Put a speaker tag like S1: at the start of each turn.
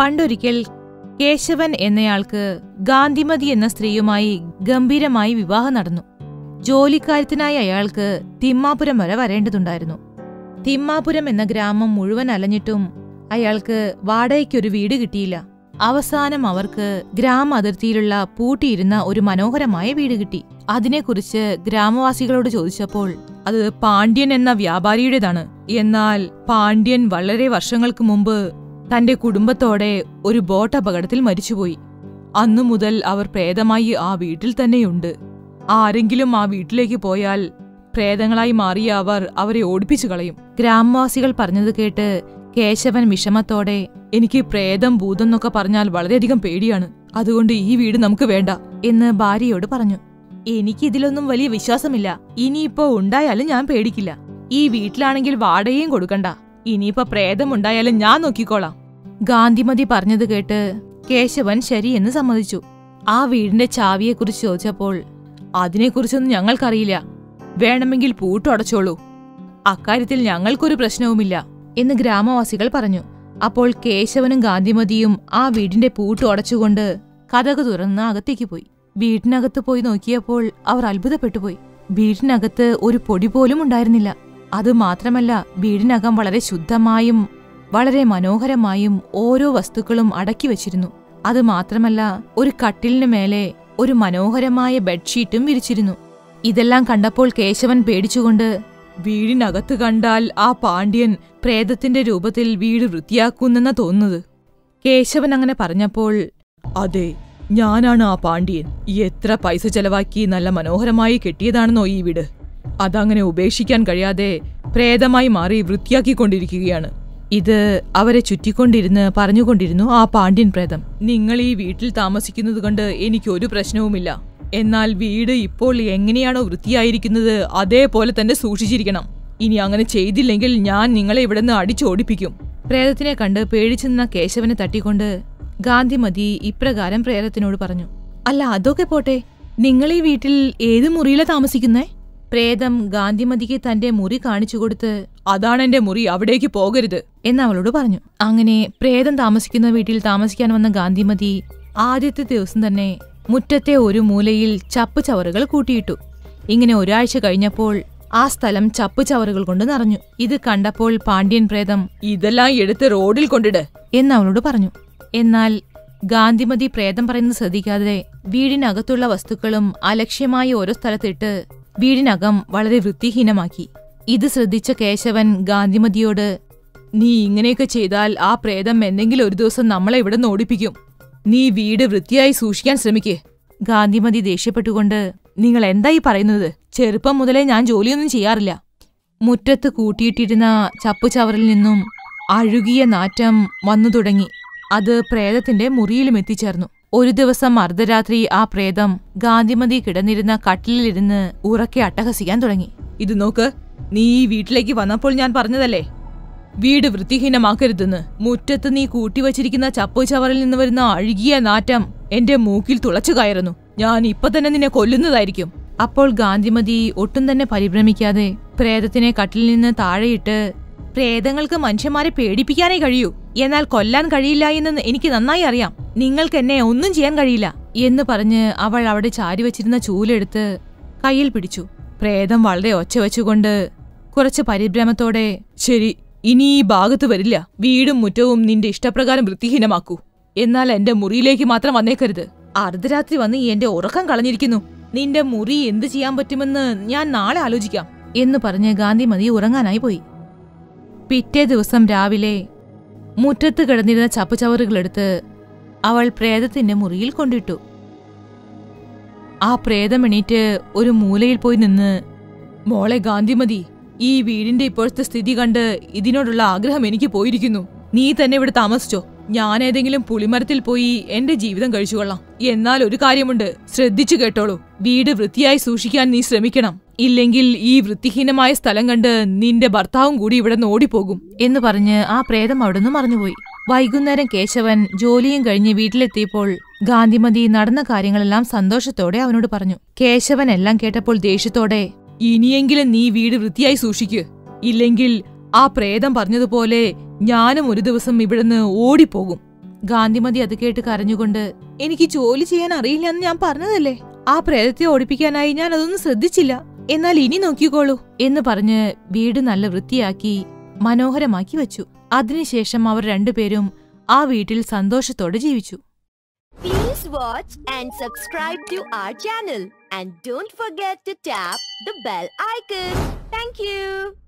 S1: പണ്ടൊരിക്കൽ കേശവൻ എന്നയാൾക്ക് ഗാന്ധിമതി എന്ന സ്ത്രീയുമായി ഗംഭീരമായി വിവാഹം നടന്നു. ജോലിക്കാര്യത്തിനായി അയാൾക്ക് തിമ്മാപുരം വരെ വരേണ്ടതുണ്ടായിരുന്നു. തിമ്മാപുരം എന്ന ഗ്രാമം മുഴുവൻ അലഞ്ഞിട്ടും അയാൾക്ക് വാടകയ്ക്കൊരു വീട് കിട്ടിയില്ല. അവസാനം അവർക്ക് ഗ്രാമ അതിർത്തിയിലുള്ള പൂട്ടിയിരുന്ന ഒരു മനോഹരമായ വീട് കിട്ടി. അതിനെക്കുറിച്ച് ഗ്രാമവാസികളോട് ചോദിച്ചപ്പോൾ അത് പാണ്ഡ്യൻ എന്ന വ്യാപാരിയുടേതാണ്. എന്നാൽ പാണ്ഡ്യൻ വളരെ വർഷങ്ങൾക്ക് മുമ്പ് തന്റെ കുടുംബത്തോടെ ഒരു ബോട്ട് അപകടത്തിൽ മരിച്ചുപോയി. അന്നു മുതൽ അവർ പ്രേതമായി ആ വീട്ടിൽ തന്നെയുണ്ട്. ആരെങ്കിലും ആ വീട്ടിലേക്ക് പോയാൽ പ്രേതങ്ങളായി മാറിയ അവർ അവരെ ഓടിപ്പിച്ചു കളയും. ഗ്രാമവാസികൾ പറഞ്ഞത് കേട്ട് കേശവൻ വിഷമത്തോടെ, എനിക്ക് പ്രേതം ഭൂതം എന്നൊക്കെ പറഞ്ഞാൽ വളരെയധികം പേടിയാണ്, അതുകൊണ്ട് ഈ വീട് നമുക്ക് വേണ്ട എന്ന് ഭാര്യയോട് പറഞ്ഞു. എനിക്കിതിലൊന്നും വലിയ വിശ്വാസമില്ല. ഇനിയിപ്പോ ഉണ്ടായാലും ഞാൻ പേടിക്കില്ല. ഈ വീട്ടിലാണെങ്കിൽ വാടകയും കൊടുക്കണ്ട. ഇനിയിപ്പോ പ്രേതമുണ്ടായാലും ഞാൻ നോക്കിക്കോളാം. ഗാന്ധിമതി പറഞ്ഞത് കേട്ട് കേശവൻ ശരിയെന്ന് സമ്മതിച്ചു. ആ വീടിന്റെ ചാവിയെക്കുറിച്ച് ചോദിച്ചപ്പോൾ, അതിനെക്കുറിച്ചൊന്നും ഞങ്ങൾക്കറിയില്ല, വേണമെങ്കിൽ പൂട്ടടച്ചോളൂ, അക്കാര്യത്തിൽ ഞങ്ങൾക്കൊരു പ്രശ്നവുമില്ല എന്ന് ഗ്രാമവാസികൾ പറഞ്ഞു. അപ്പോൾ കേശവനും ഗാന്ധിമതിയും ആ വീടിന്റെ പൂട്ട് അടച്ചുകൊണ്ട് കതക് തുറന്ന് അകത്തേക്ക് പോയി. വീടിനകത്ത് പോയി നോക്കിയപ്പോൾ അവർ അത്ഭുതപ്പെട്ടുപോയി. വീടിനകത്ത് ഒരു പൊടി പോലും ഉണ്ടായിരുന്നില്ല. അതുമാത്രമല്ല, വീടിനകം വളരെ ശുദ്ധമായും വളരെ മനോഹരമായും ഓരോ വസ്തുക്കളും അടക്കി വച്ചിരുന്നു. അതുമാത്രമല്ല, ഒരു കട്ടിലിനു മേലെ ഒരു മനോഹരമായ ബെഡ്ഷീറ്റും വിരിച്ചിരുന്നു. ഇതെല്ലാം കണ്ടപ്പോൾ കേശവൻ പേടിച്ചുകൊണ്ട്, വീടിനകത്ത് കണ്ടാൽ ആ പാണ്ഡ്യൻ പ്രേതത്തിന്റെ രൂപത്തിൽ വീട് വൃത്തിയാക്കുന്നെന്നാ തോന്നുന്നത്. കേശവൻ അങ്ങനെ പറഞ്ഞപ്പോൾ, അതെ, ഞാനാണ് ആ പാണ്ഡ്യൻ. എത്ര പൈസ ചെലവാക്കി നല്ല മനോഹരമായി കെട്ടിയതാണെന്നോ ഈ വീട്. അതങ്ങനെ ഉപേക്ഷിക്കാൻ കഴിയാതെ പ്രേതമായി മാറി വൃത്തിയാക്കിക്കൊണ്ടിരിക്കുകയാണ്. ഇത് അവരെ ചുറ്റിക്കൊണ്ടിരുന്ന് പറഞ്ഞുകൊണ്ടിരുന്നു ആ പാണ്ഡ്യൻ പ്രേതം. നിങ്ങൾ ഈ വീട്ടിൽ താമസിക്കുന്നത് കൊണ്ട് എനിക്കൊരു പ്രശ്നവുമില്ല. എന്നാൽ വീട് ഇപ്പോൾ എങ്ങനെയാണോ വൃത്തിയായിരിക്കുന്നത് അതേപോലെ തന്നെ സൂക്ഷിച്ചിരിക്കണം. ഇനി അങ്ങനെ ചെയ്തില്ലെങ്കിൽ ഞാൻ നിങ്ങളെ ഇവിടെ നിന്ന് അടിച്ചോടിപ്പിക്കും. പ്രേതത്തിനെ കണ്ട് പേടിച്ചു നിന്ന കേശവനെ തട്ടിക്കൊണ്ട് ഗാന്ധിമതി ഇപ്രകാരം പ്രേതത്തിനോട് പറഞ്ഞു, അല്ല അതൊക്കെ പോട്ടെ, നിങ്ങൾ ഈ വീട്ടിൽ ഏത് മുറിയിലാ താമസിക്കുന്നേ? പ്രേതം ഗാന്ധിമതിക്ക് തന്റെ മുറി കാണിച്ചു കൊടുത്ത്, അതാണ് എന്റെ മുറി, അവിടേക്ക് പോകരുത് എന്ന് അവളോട് പറഞ്ഞു. അങ്ങനെ പ്രേതം താമസിക്കുന്ന വീട്ടിൽ താമസിക്കാൻ വന്ന ഗാന്ധിമതി ആദ്യത്തെ ദിവസം തന്നെ മുറ്റത്തെ ഒരു മൂലയിൽ ചപ്പുചവറുകൾ കൂട്ടിയിട്ടു. ഇങ്ങനെ ഒരാഴ്ച കഴിഞ്ഞപ്പോൾ ആ സ്ഥലം ചപ്പുചവറുകൾ കൊണ്ട് നിറഞ്ഞു. ഇത് കണ്ടപ്പോൾ പാണ്ഡ്യൻ പ്രേതം, ഇതെല്ലാം എടുത്ത് റോഡിൽ കൊണ്ടിട് എന്ന് അവളോട് പറഞ്ഞു. എന്നാൽ ഗാന്ധിമതി പ്രേതം പറയുന്നത് ശ്രദ്ധിക്കാതെ വീടിനകത്തുള്ള വസ്തുക്കളും അലക്ഷ്യമായി ഓരോ സ്ഥലത്തിട്ട് വീടിനകം വളരെ വൃത്തിഹീനമാക്കി. ഇത് ശ്രദ്ധിച്ച കേശവൻ ഗാന്ധിമതിയോട്, നീ ഇങ്ങനെയൊക്കെ ചെയ്താൽ ആ പ്രേതം എന്തെങ്കിലും ഒരു ദിവസം നമ്മളെ ഇവിടെ നിന്ന് ഓടിപ്പിക്കും. നീ വീട് വൃത്തിയായി സൂക്ഷിക്കാൻ ശ്രമിക്കേ. ഗാന്ധിമതി ദേഷ്യപ്പെട്ടുകൊണ്ട്, നിങ്ങൾ എന്തായി പറയുന്നത്? ചെറുപ്പം മുതലേ ഞാൻ ജോലിയൊന്നും ചെയ്യാറില്ല. മുറ്റത്ത് കൂട്ടിയിട്ടിരുന്ന ചപ്പുചവറിൽ നിന്നും അഴുകിയ നാറ്റം വന്നു തുടങ്ങി. അത് പ്രേതത്തിന്റെ മുറിയിലും എത്തിച്ചേർന്നു. ഒരു ദിവസം അർദ്ധരാത്രി ആ പ്രേതം ഗാന്ധിമതി കിടന്നിരുന്ന കട്ടിലിരുന്ന് ഉറക്കെ അട്ടഹസിക്കാൻ തുടങ്ങി. ഇത് നോക്ക്, നീ ഈ വീട്ടിലേക്ക് വന്നപ്പോൾ ഞാൻ പറഞ്ഞതല്ലേ, വീട് വൃത്തിഹീനമാക്കരുതെന്ന്. മുറ്റത്ത് നീ കൂട്ടിവച്ചിരിക്കുന്ന ചപ്പുചവറിൽ നിന്ന് വരുന്ന അഴുകിയ നാറ്റം എന്റെ മൂക്കിൽ തുളച്ചു കയറുന്നു. ഞാൻ ഇപ്പൊ തന്നെ നിന്നെ കൊല്ലുന്നതായിരിക്കും. അപ്പോൾ ഗാന്ധിമതി ഒട്ടും തന്നെ പരിഭ്രമിക്കാതെ പ്രേതത്തിനെ കട്ടിലിൽ നിന്ന് താഴെയിട്ട്, പ്രേതങ്ങൾക്ക് മനുഷ്യന്മാരെ പേടിപ്പിക്കാനേ കഴിയൂ, എന്നാൽ കൊല്ലാൻ കഴിയില്ല എന്ന് എനിക്ക് നന്നായി അറിയാം. നിങ്ങൾക്ക് എന്നെ ഒന്നും ചെയ്യാൻ കഴിയില്ല എന്ന് പറഞ്ഞ് അവൾ അവിടെ ചാരിവച്ചിരുന്ന ചൂലെടുത്ത് കയ്യിൽ പിടിച്ചു. പ്രേതം വളരെ ഒച്ച വെച്ചുകൊണ്ട് കുറച്ച് പരിഭ്രമത്തോടെ, ശരി, ഇനി ഈ ഭാഗത്ത് വരില്ല. വീടും മുറ്റവും നിന്റെ ഇഷ്ടപ്രകാരം വൃത്തിഹീനമാക്കൂ. എന്നാൽ എന്റെ മുറിയിലേക്ക് മാത്രം വന്നേക്കരുത്. അർദ്ധരാത്രി വന്ന് എന്റെ ഉറക്കം കളഞ്ഞിരിക്കുന്നു. നിന്റെ മുറി എന്ത് ചെയ്യാൻ പറ്റുമെന്ന് ഞാൻ നാളെ ആലോചിക്കാം എന്ന് പറഞ്ഞ് ഗാന്ധിമതി ഉറങ്ങാനായി പോയി. പിറ്റേ ദിവസം രാവിലെ മുറ്റത്ത് കിടന്നിരുന്ന ചപ്പുചവറുകളെടുത്ത് അവൾ പ്രേതത്തിന്റെ മുറിയിൽ കൊണ്ടിട്ടു. ആ പ്രേതം എണീറ്റ് ഒരു മൂലയിൽ പോയി നിന്ന്, മോളെ ഗാന്ധിമതി, ഈ വീടിന്റെ ഇപ്പോഴത്തെ സ്ഥിതി കണ്ട് ഇതിനോടുള്ള ആഗ്രഹം എനിക്ക് പോയിരിക്കുന്നു. നീ തന്നെ ഇവിടെ താമസിച്ചോ. ഞാൻ ഏതെങ്കിലും പുളിമരത്തിൽ പോയി എന്റെ ജീവിതം കഴിച്ചുകൊള്ളാം. എന്നാൽ ഒരു കാര്യമുണ്ട്, ശ്രദ്ധിച്ചു കേട്ടോളൂ. വീട് വൃത്തിയായി സൂക്ഷിക്കാൻ നീ ശ്രമിക്കണം. ഇല്ലെങ്കിൽ ഈ വൃത്തിഹീനമായ സ്ഥലം കണ്ട് നിന്റെ ഭർത്താവും കൂടി ഇവിടെ നിന്ന് ഓടിപ്പോകും എന്ന് പറഞ്ഞ് ആ പ്രേതം അവിടുന്ന് മറഞ്ഞുപോയി. വൈകുന്നേരം കേശവൻ ജോലിയും കഴിഞ്ഞ് വീട്ടിലെത്തിയപ്പോൾ ഗാന്ധിമതി നടന്ന കാര്യങ്ങളെല്ലാം സന്തോഷത്തോടെ അവനോട് പറഞ്ഞു. കേശവൻ എല്ലാം കേട്ടപ്പോൾ ദേഷ്യത്തോടെ, ഇനിയെങ്കിലും നീ വീട് വൃത്തിയായി സൂക്ഷിക്കൂ, ഇല്ലെങ്കിൽ ആ പ്രേതം പറഞ്ഞതുപോലെ ഞാനും ഒരു ദിവസം ഇവിടുന്ന് ഓടിപ്പോകും ഗാന്ധിമതി അത് കേട്ട് കരഞ്ഞുകൊണ്ട്, എനിക്ക് ജോലി ചെയ്യാൻ അറിയില്ല എന്ന് ഞാൻ പറഞ്ഞതല്ലേ, ആ പ്രേതത്തെ ഓടിപ്പിക്കാനായി ഞാൻ അതൊന്നും ശ്രദ്ധിച്ചില്ല, എന്നാൽ ഇനി നോക്കിക്കോളൂ എന്ന് പറഞ്ഞ് വീട് നല്ല വൃത്തിയാക്കി മനോഹരമാക്കി വച്ചു. അതിനുശേഷം അവർ രണ്ടുപേരും ആ വീട്ടിൽ സന്തോഷത്തോടെ ജീവിച്ചു.
S2: Please watch and subscribe to our channel and don't forget to tap the bell icon. Thank you.